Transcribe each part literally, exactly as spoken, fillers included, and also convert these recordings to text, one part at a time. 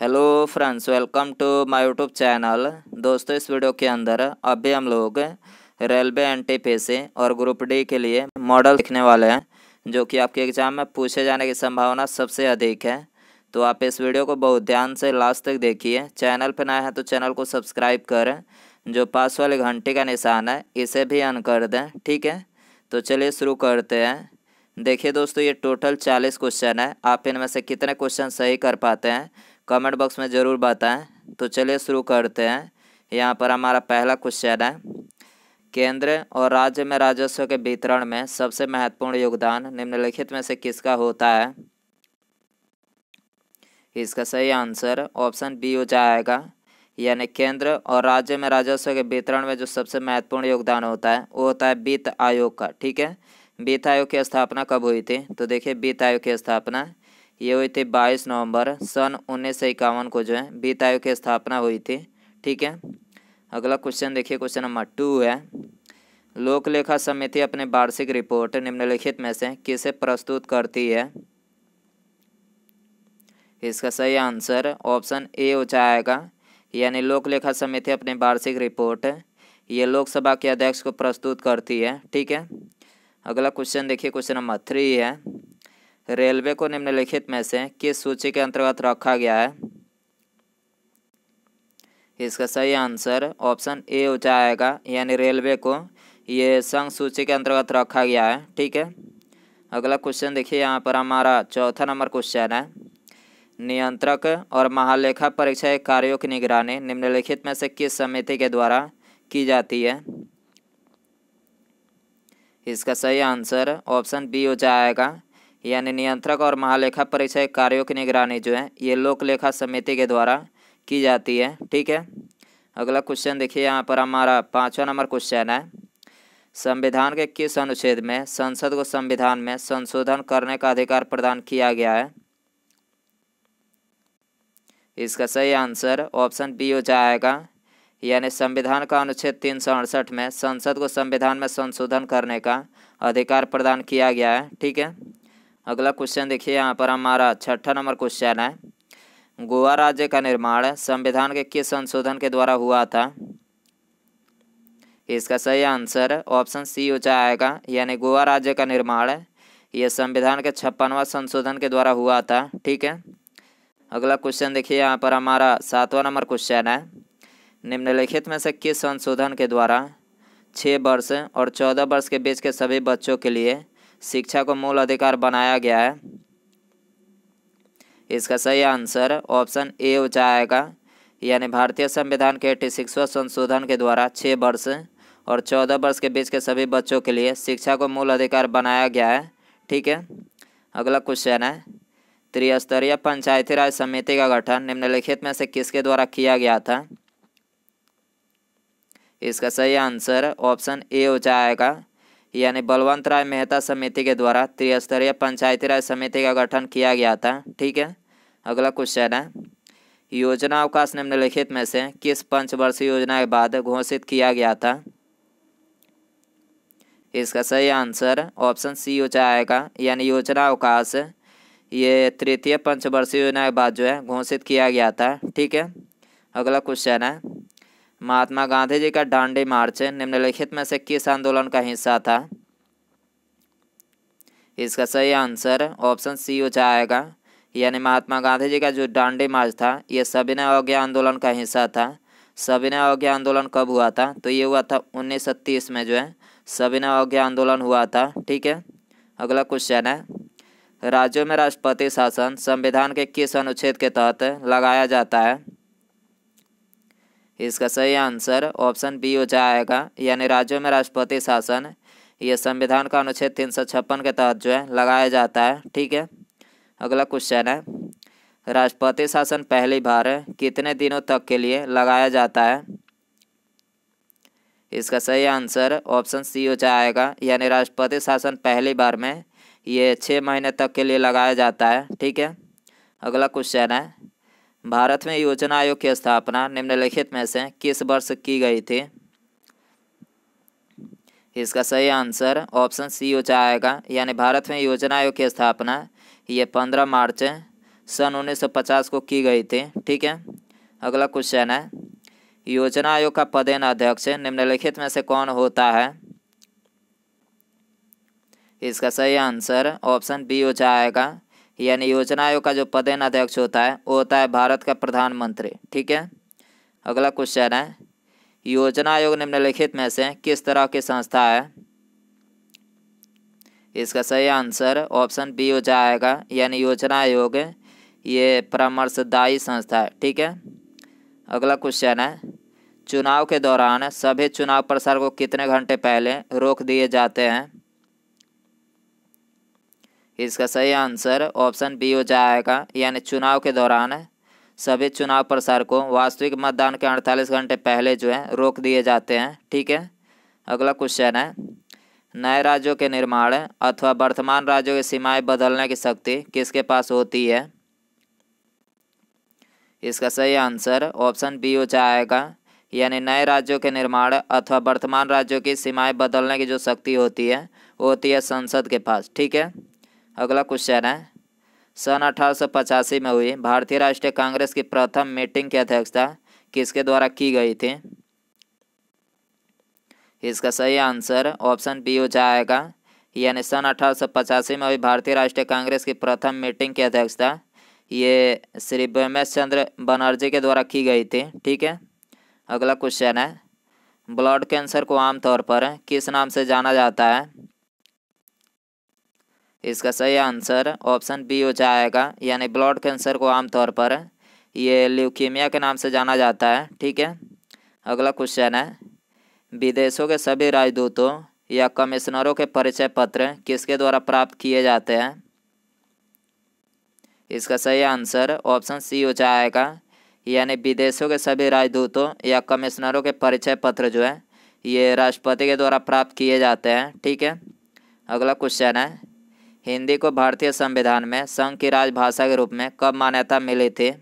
Hello friends, welcome to my YouTube channel. दोस्तों, इस video के अंदर अभी हम लोग रेलवे एनटीपीसी और ग्रुप डी के लिए मॉडल देखने वाले हैं, जो कि आपके एग्ज़ाम में पूछे जाने की संभावना सबसे अधिक है। तो आप इस वीडियो को बहुत ध्यान से लास्ट तक देखिए। चैनल पर नए हैं तो चैनल को सब्सक्राइब करें, जो पास वाले घंटे का निशान है इसे भी ऑन कर दें, ठीक है। तो चलिए शुरू करते हैं। देखिए दोस्तों, ये टोटल चालीस क्वेश्चन है। आप इनमें से कितने क्वेश्चन सही कर पाते हैं कमेंट बॉक्स में ज़रूर बताएं। तो चलिए शुरू करते हैं। यहाँ पर हमारा पहला क्वेश्चन है, केंद्र और राज्य में राजस्व के वितरण में सबसे महत्वपूर्ण योगदान निम्नलिखित में से किसका होता है। इसका सही आंसर ऑप्शन बी हो जाएगा, यानी केंद्र और राज्य में राजस्व के वितरण में जो सबसे महत्वपूर्ण योगदान होता है वो होता है वित्त आयोग का, ठीक है। वित्त आयोग की स्थापना कब हुई थी? तो देखिए, वित्त आयोग की स्थापना ये हुई थी बाईस नवंबर सन उन्नीस सौ इक्यावन को जो है वित्त आयोग की स्थापना हुई थी, ठीक है। अगला क्वेश्चन देखिए, क्वेश्चन नंबर टू है, लोक लेखा समिति अपनी वार्षिक रिपोर्ट निम्नलिखित में से किसे प्रस्तुत करती है। इसका सही आंसर ऑप्शन ए हो जाएगा, यानी लोक लेखा समिति अपनी वार्षिक रिपोर्ट ये लोकसभा के अध्यक्ष को प्रस्तुत करती है, ठीक है। अगला क्वेश्चन देखिए, क्वेश्चन नंबर थ्री है, रेलवे को निम्नलिखित में से किस सूची के अंतर्गत रखा गया है। इसका सही आंसर ऑप्शन ए हो जाएगा, यानी रेलवे को ये संघ सूची के अंतर्गत रखा गया है, ठीक है। अगला क्वेश्चन देखिए, यहाँ पर हमारा चौथा नंबर क्वेश्चन है, नियंत्रक और महालेखा परीक्षा कार्यों की निगरानी निम्नलिखित में से किस समिति के द्वारा की जाती है। इसका सही आंसर ऑप्शन बी हो जाएगा, यानी नियंत्रक और महालेखा परीक्षा कार्यों की निगरानी जो है ये लोक लेखा समिति के द्वारा की जाती है, ठीक है। अगला क्वेश्चन देखिए, यहाँ पर हमारा पाँचवा नंबर क्वेश्चन है, संविधान के किस अनुच्छेद में संसद को संविधान में संशोधन करने का अधिकार प्रदान किया गया है। इसका सही आंसर ऑप्शन बी हो जाएगा, यानी संविधान का अनुच्छेद तीन सौ अड़सठ में संसद को संविधान में संशोधन करने का अधिकार प्रदान किया गया है, ठीक है। अगला क्वेश्चन देखिए, यहाँ पर हमारा छठा नंबर क्वेश्चन है, गोवा राज्य का निर्माण संविधान के किस संशोधन के द्वारा हुआ था। इसका सही आंसर ऑप्शन सी हो जाएगा, यानी गोवा राज्य का निर्माण ये संविधान के छप्पनवां संशोधन के द्वारा हुआ था, ठीक है। अगला क्वेश्चन देखिए, यहाँ पर हमारा सातवां नंबर क्वेश्चन है, निम्नलिखित में से किस संशोधन के द्वारा छः वर्ष और चौदह वर्ष के बीच के सभी बच्चों के लिए शिक्षा को मूल अधिकार बनाया गया है। इसका सही आंसर ऑप्शन ए हो जाएगा, यानी भारतीय संविधान के छियासीवें संशोधन के द्वारा छः वर्ष और चौदह वर्ष के बीच के सभी बच्चों के लिए शिक्षा को मूल अधिकार बनाया गया है, ठीक है। अगला क्वेश्चन है, त्रिस्तरीय पंचायती राज समिति का गठन निम्नलिखित में से किसके द्वारा किया गया था। इसका सही आंसर ऑप्शन ए हो जाएगा, यानी बलवंत राय मेहता समिति के द्वारा त्रिस्तरीय पंचायती राज समिति का गठन किया गया था, ठीक है। अगला क्वेश्चन है, योजना अवकाश निम्नलिखित में से किस पंचवर्षीय योजना के बाद घोषित किया गया था। इसका सही आंसर ऑप्शन सी हो जाएगा, यानी योजना अवकाश ये तृतीय पंचवर्षीय योजना के बाद जो है घोषित किया गया था, ठीक है। अगला क्वेश्चन है, महात्मा गांधी जी का दांडी मार्च निम्नलिखित में से किस आंदोलन का हिस्सा था। इसका सही आंसर ऑप्शन सी हो जाएगा, यानी महात्मा गांधी जी का जो दांडी मार्च था ये सविनय अवज्ञा आंदोलन का हिस्सा था। सविनय अवज्ञा आंदोलन कब हुआ था? तो ये हुआ था उन्नीस सौ तीस में जो है सविनय अवज्ञा आंदोलन हुआ था, ठीक है। अगला क्वेश्चन है, राज्यों में राष्ट्रपति शासन संविधान के किस अनुच्छेद के तहत लगाया जाता है। इसका सही आंसर ऑप्शन बी हो जाएगा, यानी राज्यों में राष्ट्रपति शासन ये संविधान का अनुच्छेद तीन सौ छप्पन के तहत जो है लगाया जाता है, ठीक है। अगला क्वेश्चन है, राष्ट्रपति शासन पहली बार कितने दिनों तक के लिए लगाया जाता है। इसका सही आंसर ऑप्शन सी हो जाएगा, यानी राष्ट्रपति शासन पहली बार में ये छः महीने तक के लिए लगाया जाता है, ठीक है। अगला क्वेश्चन है, भारत में योजना आयोग की स्थापना निम्नलिखित में से किस वर्ष की गई थी। इसका सही आंसर ऑप्शन सी हो जाएगा, यानी भारत में योजना आयोग की स्थापना ये पंद्रह मार्च सन उन्नीस सौ पचास को की गई थी। ठीक है, अगला क्वेश्चन है, योजना आयोग का पदेन अध्यक्ष निम्नलिखित में से कौन होता है? इसका सही आंसर ऑप्शन बी हो जाएगा, यानी योजना आयोग का जो पदेन अध्यक्ष होता है वो होता है भारत का प्रधानमंत्री। ठीक है, अगला क्वेश्चन है, योजना आयोग निम्नलिखित में से किस तरह की संस्था है? इसका सही आंसर ऑप्शन बी हो जाएगा, यानी योजना आयोग ये परामर्शदायी संस्था है। ठीक है, अगला क्वेश्चन है, चुनाव के दौरान सभी चुनाव प्रसार को कितने घंटे पहले रोक दिए जाते हैं? इसका सही आंसर ऑप्शन बी हो जाएगा, यानी चुनाव के दौरान सभी चुनाव प्रसार को वास्तविक मतदान के अड़तालीस घंटे पहले जो है रोक दिए जाते हैं। ठीक है, अगला क्वेश्चन है, नए राज्यों के निर्माण अथवा वर्तमान राज्यों की सीमाएं बदलने की शक्ति किसके पास होती है? इसका सही आंसर ऑप्शन बी हो जाएगा, यानी नए राज्यों के निर्माण अथवा वर्तमान राज्यों की सीमाएं बदलने की जो शक्ति होती है वो होती है संसद के पास। ठीक है, अगला क्वेश्चन है, सन अठारह सौ पचासी में हुई भारतीय राष्ट्रीय कांग्रेस की प्रथम मीटिंग की अध्यक्षता किसके द्वारा की गई थी? इसका सही आंसर ऑप्शन बी हो जाएगा, यानी सन अठारह सौ पचासी में हुई भारतीय राष्ट्रीय कांग्रेस की प्रथम मीटिंग की अध्यक्षता ये श्री बिमलेश चंद्र बनर्जी के द्वारा की गई थी। ठीक है, अगला क्वेश्चन है, ब्लड कैंसर को आमतौर पर किस नाम से जाना जाता है? इसका सही आंसर ऑप्शन बी हो जाएगा, यानी ब्लड कैंसर को आमतौर पर ये ल्यूकीमिया के नाम से जाना जाता है। ठीक है, अगला क्वेश्चन है, विदेशों के सभी राजदूतों या कमिश्नरों के परिचय पत्र किसके द्वारा प्राप्त किए जाते हैं? इसका सही आंसर ऑप्शन सी हो जाएगा, यानी विदेशों के सभी राजदूतों या कमिश्नरों के परिचय पत्र जो है ये राष्ट्रपति के द्वारा प्राप्त किए जाते हैं। ठीक है, अगला क्वेश्चन है, हिंदी को भारतीय संविधान में संघ की राजभाषा के रूप में कब मान्यता मिली थी?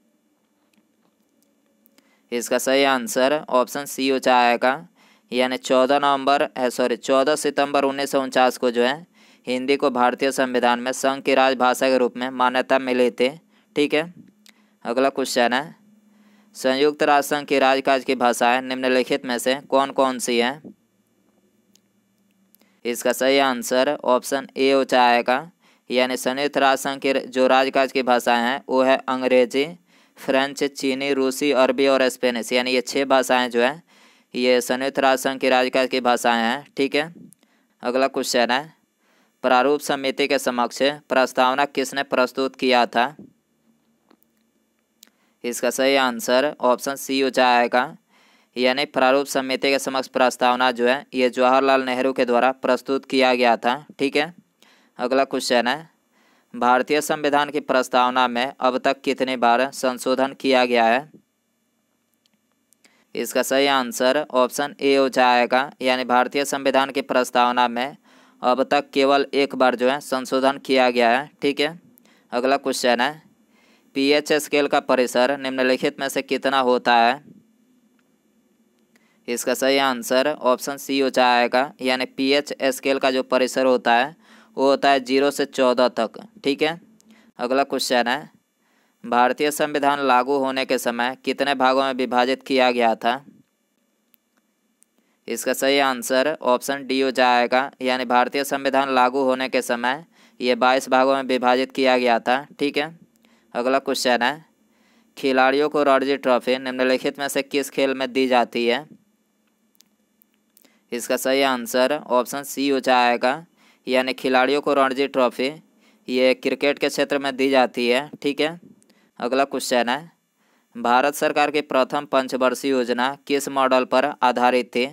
इसका सही आंसर ऑप्शन सी हो जाएगा, यानी चौदह नवंबर सॉरी चौदह सितंबर उन्नीस सौ उनचास को जो है हिंदी को भारतीय संविधान में संघ की राजभाषा के रूप में मान्यता मिली थी। ठीक है, अगला क्वेश्चन है, संयुक्त राष्ट्र संघ की राजकाज की भाषाएं निम्नलिखित में से कौन कौन सी हैं? इसका सही आंसर ऑप्शन ए हो जाएगा, यानी संयुक्त राष्ट्र संघ की जो राजकाज की भाषाएं हैं वो है अंग्रेजी, फ्रेंच, चीनी, रूसी, अरबी और स्पेनिश, यानी ये छह भाषाएं जो है ये संयुक्त राष्ट्र संघ की राजकाज की भाषाएं हैं। ठीक है, अगला क्वेश्चन है, प्रारूप समिति के समक्ष प्रस्तावना किसने प्रस्तुत किया था? इसका सही आंसर ऑप्शन सी हो जाएगा, यानी प्रारूप समिति के समक्ष प्रस्तावना जो है ये जवाहरलाल नेहरू के द्वारा प्रस्तुत किया गया था। ठीक है, अगला क्वेश्चन है, भारतीय संविधान की प्रस्तावना में अब तक कितनी बार संशोधन किया गया है? इसका सही आंसर ऑप्शन ए हो जाएगा, यानी भारतीय संविधान की प्रस्तावना में अब तक केवल एक बार जो है संशोधन किया गया है। ठीक है, अगला क्वेश्चन है, पीएच स्केल का परिसर निम्नलिखित में से कितना होता है? इसका सही आंसर ऑप्शन सी हो जाएगा, यानी पीएच स्केल का जो परिसर होता है वो होता है जीरो से चौदह तक। ठीक है, अगला क्वेश्चन है, भारतीय संविधान लागू होने के समय कितने भागों में विभाजित किया गया था? इसका सही आंसर ऑप्शन डी हो जाएगा, यानी भारतीय संविधान लागू होने के समय ये बाईस भागों में विभाजित किया गया था। ठीक है, अगला क्वेश्चन है, खिलाड़ियों को रणजी ट्रॉफी निम्नलिखित में से किस खेल में दी जाती है? इसका सही आंसर ऑप्शन सी हो जाएगा, यानी खिलाड़ियों को रणजी ट्रॉफी ये क्रिकेट के क्षेत्र में दी जाती है। ठीक है, अगला क्वेश्चन है, भारत सरकार की प्रथम पंचवर्षीय योजना किस मॉडल पर आधारित थी?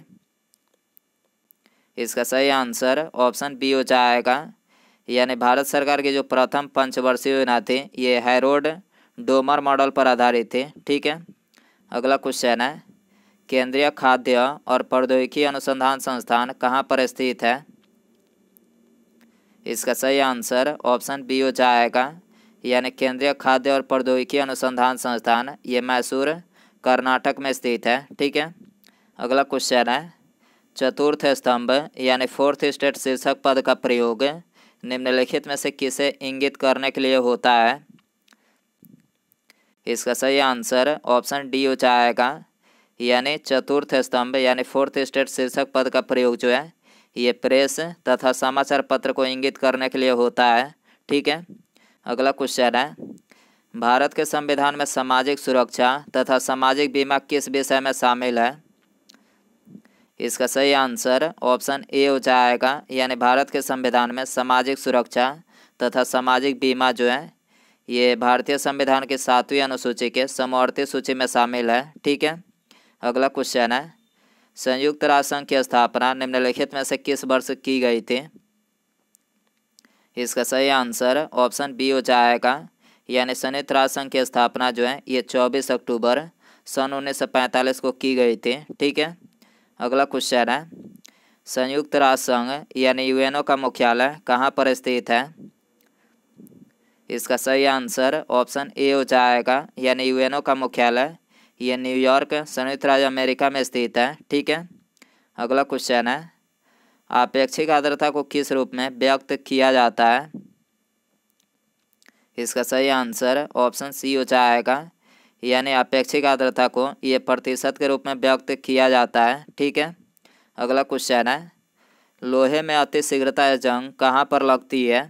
इसका सही आंसर ऑप्शन बी हो जाएगा, यानी भारत सरकार की जो प्रथम पंचवर्षीय योजना थी ये हैरोल्ड डोमर मॉडल पर आधारित थी। ठीक है, अगला क्वेश्चन है, केंद्रीय खाद्य और प्रौद्योगिकी अनुसंधान संस्थान कहाँ पर स्थित है? इसका सही आंसर ऑप्शन बी हो जाएगा, यानी केंद्रीय खाद्य और प्रौद्योगिकी अनुसंधान संस्थान ये मैसूर कर्नाटक में स्थित है। ठीक है, अगला क्वेश्चन है, चतुर्थ स्तंभ यानी फोर्थ स्टेट शीर्षक पद का प्रयोग निम्नलिखित में से किसे इंगित करने के लिए होता है? इसका सही आंसर ऑप्शन डी हो जाएगा, यानी चतुर्थ स्तंभ यानी फोर्थ स्टेट शीर्षक पद का प्रयोग जो है ये प्रेस तथा समाचार पत्र को इंगित करने के लिए होता है। ठीक है, अगला क्वेश्चन है, भारत के संविधान में सामाजिक सुरक्षा तथा सामाजिक बीमा किस विषय में शामिल है? इसका सही आंसर ऑप्शन ए हो जाएगा, यानी भारत के संविधान में सामाजिक सुरक्षा तथा सामाजिक बीमा जो है ये भारतीय संविधान की सातवीं अनुसूची के समवर्ती सूची में शामिल है। ठीक है, अगला क्वेश्चन है, संयुक्त राष्ट्र संघ की स्थापना निम्नलिखित में से किस वर्ष की गई थी? इसका सही आंसर ऑप्शन बी हो जाएगा, यानी संयुक्त राष्ट्र संघ की स्थापना जो है ये चौबीस अक्टूबर सन उन्नीस सौ पैंतालीस को की गई थी। ठीक है, अगला क्वेश्चन है, संयुक्त राष्ट्र संघ यानी यूएनओ का मुख्यालय कहाँ पर स्थित है? इसका सही आंसर ऑप्शन ए हो जाएगा, यानी यूएनओ का मुख्यालय ये न्यूयॉर्क संयुक्त राज्य अमेरिका में स्थित है। ठीक है, अगला क्वेश्चन है, आपेक्षिक आर्द्रता को किस रूप में व्यक्त किया जाता है? इसका सही आंसर ऑप्शन सी हो जाएगा, यानी अपेक्षिक आर्द्रता को ये प्रतिशत के रूप में व्यक्त किया जाता है। ठीक है, अगला क्वेश्चन है, लोहे में अति शीघ्रता जंग कहाँ पर लगती है?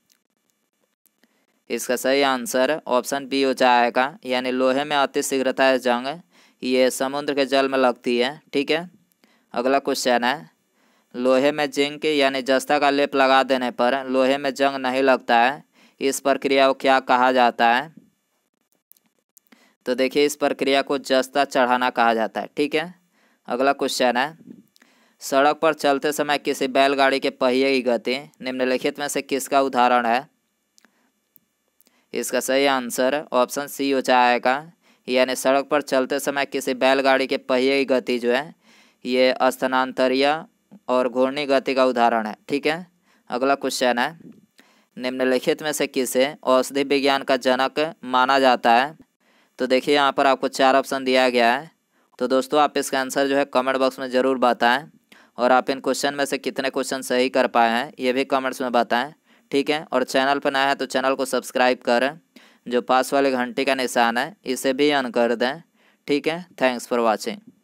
इसका सही आंसर ऑप्शन बी हो जाएगा, यानी लोहे में अति शीघ्रता जंग ये समुद्र के जल में लगती है। ठीक है, अगला क्वेश्चन है, लोहे में जिंक यानी जस्ता का लेप लगा देने पर लोहे में जंग नहीं लगता है, इस प्रक्रिया को क्या कहा जाता है? तो देखिए, इस प्रक्रिया को जस्ता चढ़ाना कहा जाता है। ठीक है, अगला क्वेश्चन है, सड़क पर चलते समय किसी बैलगाड़ी के पहिए की गति निम्नलिखित में से किसका उदाहरण है? इसका सही आंसर ऑप्शन सी हो जाएगा, यानी सड़क पर चलते समय किसी बैलगाड़ी के पहिए की गति जो है ये स्थानांतरीय और घूर्णी गति का उदाहरण है। ठीक है, अगला क्वेश्चन है, निम्नलिखित में से किसे औषधि विज्ञान का जनक माना जाता है? तो देखिए, यहाँ पर आपको चार ऑप्शन दिया गया है। तो दोस्तों, आप इसका आंसर जो है कमेंट बॉक्स में ज़रूर बताएं, और आप इन क्वेश्चन में से कितने क्वेश्चन सही कर पाए हैं ये भी कमेंट्स में बताएं। ठीक है, और चैनल पर नया है तो चैनल को सब्सक्राइब करें, जो पास वाले घंटी का निशान है इसे भी ऑन कर दें। ठीक है, थैंक्स फॉर वॉचिंग।